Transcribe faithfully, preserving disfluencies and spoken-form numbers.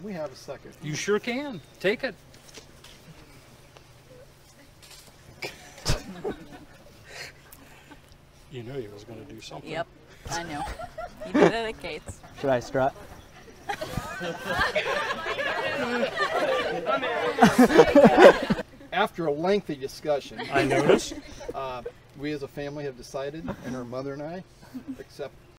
Can we have a second? You sure can. Take it. You knew he was going to do something. Yep, I know. He did it at Kate's. Should I strut? After a lengthy discussion, I noticed. uh, we as a family have decided, and her mother and I, accept